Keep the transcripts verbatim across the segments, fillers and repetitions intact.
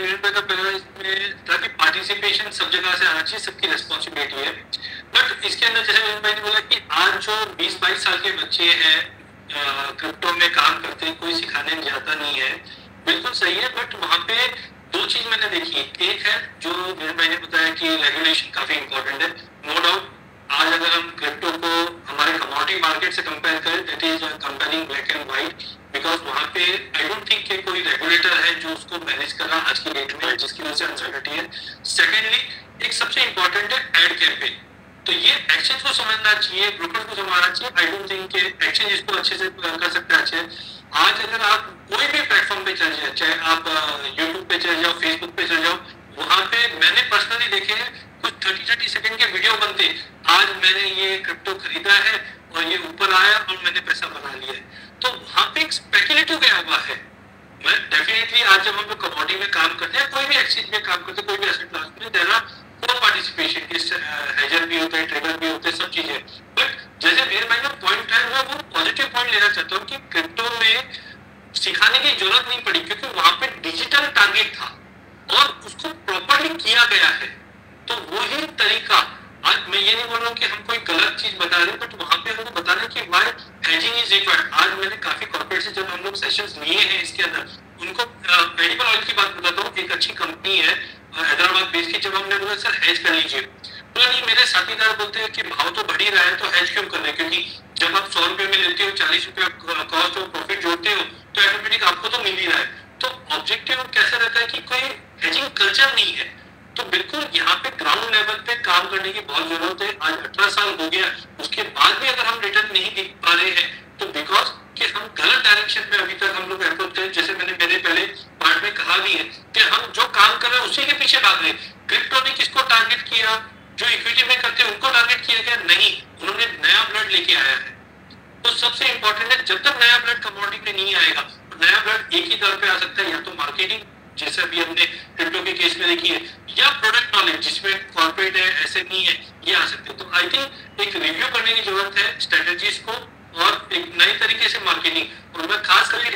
मेरे का पहला इसमें था कि पार्टिसिपेशन सब जगह से आना चाहिए, सबकी रिस्पॉन्सिबिलिटी है। बट इसके अंदर जैसे विनोद भाई ने बोला कि आज जो बीस बाईस साल के बच्चे हैं क्रिप्टो में काम करते हैं, कोई सिखाने जाता नहीं है, बिल्कुल सही है। बट वहाँ पे दो चीज मैंने देखी, एक है जो विनोद भाई ने बताया कि रेगुलेशन काफी इंपॉर्टेंट है, नो डाउट। आज अगर हम क्रिप्टो को हमारे कमोडिटी मार्केट से कंपेयर करें, that is comparing black and white, because वहाँ पे आई डोंट थिंक कि कोई रेगुलेटर है जो उसको मैनेज कर रहा आज की डेट में, जिसकी वजह से अनसर्टेनिटी है। सेकेंडली, एक सबसे इंपॉर्टेंट है एड कैंपेन। तो ये एक्सचेंज को समझना चाहिए, ब्रोकर को समझना चाहिए। आई डोंट थिंक कि एक्सचेंज इसको अच्छे से कर सकता है अच्छे। आज अगर आप कोई भी प्लेटफॉर्म पे चल जाए, चाहे आप यूट्यूब पे चले जाओ, फेसबुक पे चले जाओ, वहां पे मैंने पर्सनली देखे हैं कुछ थर्टी थर्टी सेकंड के वीडियो बनते, आज मैंने ये क्रिप्टो खरीदा है और ये ऊपर आया और मैंने पैसा बना लिया है। तो वहां पे एक स्पेकुलेटिव गया हुआ है। मैं डेफिनेटली आज जब हम लोग कमोडिटी में काम करते हैं, कोई भी एक्सचेंज में काम करते हैं, कोई भी एसेट क्लास में, देयर आर को पार्टिसिपेशन, हेजर भी होते हैं, ट्रेडर भी होते हैं, सब चीजें। बट जैसे मेरे माइंड में पॉइंट है, मैं वो पॉजिटिव पॉइंट लेना चाहता हूँ कि क्रिप्टो में सिखाने की जरूरत नहीं पड़ी, क्योंकि वहां पे डिजिटल टारगेट था और उसको प्रॉपरली किया गया है। तो वही तरीका, आज मैं ये नहीं बोल रहा हूँ कि हम कोई गलत चीज बता रहे हैं, बट वहां पे हमको बताना कि व्हाई हेजिंग इज रिक्वायर्ड। आज मैंने काफी कॉर्पोरेट से जब हम लोग सेशंस लिए हैं इसके अंदर, उनको एडिबल ऑयल की बात बताता हूँ। एक अच्छी कंपनी है हैदराबाद बेस की, जब हमने बोला सर हेज कर लीजिए, तो नहीं, मेरे साथीदार बोलते हैं कि भाव तो बढ़ ही रहा है तो हेज क्यों कर रहे, क्योंकि जब आप सौ रुपए में लेते हो, चालीस रुपए कॉस्ट और प्रॉफिट जोड़ते हो, तो ऑटोमेटिक आपको तो मिल ही रहा है। तो ऑब्जेक्टिव कैसा रहता है कि कोई हेजिंग कल्चर नहीं है। तो बिल्कुल यहाँ पे ग्राउंड लेवल पे काम करने की बहुत जरूरत है। आज अठारह साल हो गया, उसके बाद भी अगर हम रिटर्न नहीं दिख पा रहे हैं, तो बिकॉज कि हम गलत डायरेक्शन में अभी तक हम लोग अप्रोच करें। जैसे मैंने मेरे पहले पार्ट में कहा भी है कि हम जो काम कर रहे हैं उसी के पीछे भाग रहे हैं। क्रिप्टो ने किसको टारगेट किया? जो इक्विटी में करते हैं उनको टारगेट किया गया? नहीं, उन्होंने नया ब्लड लेके आया है। तो सबसे इंपॉर्टेंट है, जब तक नया ब्लड कमोडिटी पे नहीं आएगा, नया ब्लड एक ही दर पे आ सकता है, या तो मार्केटिंग जैसे अभी हमने क्रिप्टो के केस में देखी है, या प्रोडक्ट नॉलेज जिसमें कॉर्पोरेट है, एसएमई है, ये आ सकते हैं। तो आई थिंक एक रिव्यू करने की जरूरत है स्ट्रेटेजीज को, और एक नई तरीके से मार्केटिंग। और मैं खास करके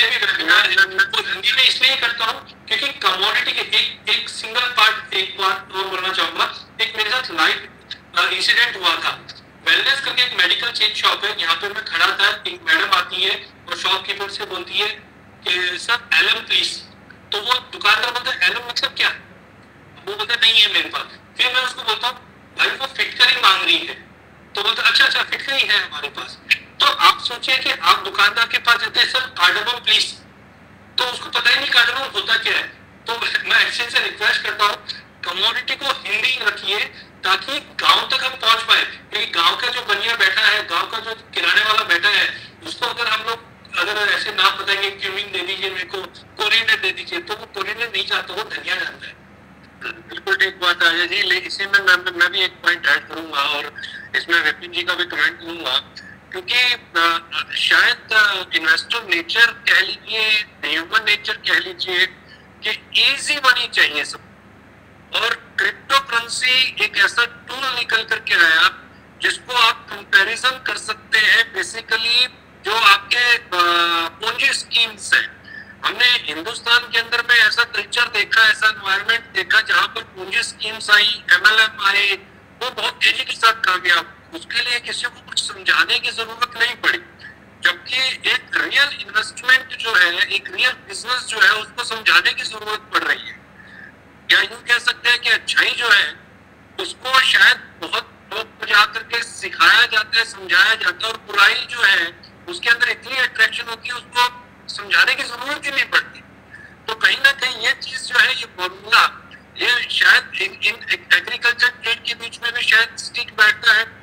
हिंदी में इसलिए करता हूँ क्योंकि कमोडिटी के एक एक सिंगल पार्ट, एक बात और बोलना चाहूंगा। एक मेरे साथ लाइव इंसिडेंट हुआ था। वेलनेस करके एक मेडिकल चेन शॉप है, यहाँ पे मैं खड़ा था, एक मैडम आती है और शॉपकीपर से बोलती है कि सर एलएम प्लीज। तो वो दुकानदार बोलता है एलएम मतलब क्या? वो बोलता नहीं है मेरे पास। फिर मैं उसको बोलता हूँ भाई वो फिटकरी मांग रही है। तो बोलता अच्छा अच्छा फिटकरी है हमारे पास। तो आप सोचिए कि आप दुकानदार के पास जाते हैं सर कार्डमम प्लीज, तो उसको पता ही नहीं कार्डमम होता क्या है। तो मैं एक्सचेंज से रिक्वेस्ट करता हूँ कमोडिटी को हिंदी रखिए ताकि गांव तक हम पहुंच पाए, क्योंकि गांव का जो बनिया बैठा है, गांव का जो किराने वाला बैठा है, उसको अगर हम लोग अगर ऐसे ना बताएंगे क्यूमिन दे दीजिए मेरे को, कोरिएंडर दे दीजिए, तो वो कोरिएंडर नहीं चाहता, वो धनिया जानता है। बिल्कुल ठीक बात है जी। लेकिन इसी में मैं मैं भी एक पॉइंट ऐड करूंगा और इसमें विपिन जी का भी कमेंट लूंगा, क्योंकि शायद इन्वेस्टर नेचर कह लीजिए, ह्यूमन नेचर कह लीजिए कि इजी मनी चाहिए सब। और क्रिप्टो करेंसी एक ऐसा टूल निकल करके आया जिसको आप कंपैरिजन कर सकते हैं बेसिकली जो आपके पूंजी स्कीम्स हैं। हमने हिंदुस्तान के अंदर में ऐसा कल्चर देखा, ऐसा एनवायरनमेंट देखा जहां पर पूंजी स्कीम्स आई, एमएलएम आए, वो बहुत तेजी के साथ कामयाब। उसके लिए किसी को कुछ समझाने की जरूरत नहीं पड़ी, जबकि एक रियल इन्वेस्टमेंट जो है, एक रियल बिजनेस जो है, उसको समझाने की जरूरत पड़ रही है। या यूं कह सकते हैं कि अच्छाई जो है उसको शायद बहुत लोग जा करके सिखाया जाता है, समझाया जाता है, और बुराई जो है उसके अंदर इतनी अट्रैक्शन होती है उसको समझाने की जरूरत ही नहीं पड़ती। तो कहीं ना कहीं ये चीज जो है, ये फॉर्मूला, ये शायद इन, इन एग्रीकल्चर ट्रेड के बीच में भी शायद स्टिक बैठता है।